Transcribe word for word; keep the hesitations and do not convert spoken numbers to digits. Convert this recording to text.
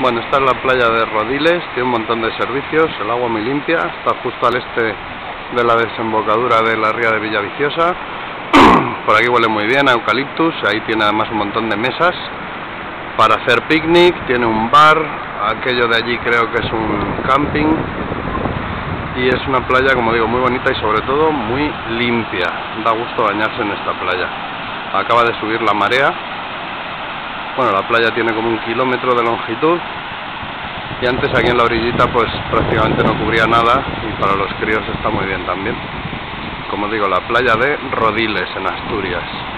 Bueno, esta es la playa de Rodiles, tiene un montón de servicios, el agua muy limpia, está justo al este de la desembocadura de la ría de Villaviciosa. Por aquí huele muy bien a eucaliptus, ahí tiene además un montón de mesas para hacer picnic, tiene un bar, aquello de allí creo que es un camping, y es una playa, como digo, muy bonita y sobre todo muy limpia, da gusto bañarse en esta playa. Acaba de subir la marea. Bueno, la playa tiene como un kilómetro de longitud y antes aquí en la orillita pues prácticamente no cubría nada y para los críos está muy bien también. Como digo, la playa de Rodiles en Asturias.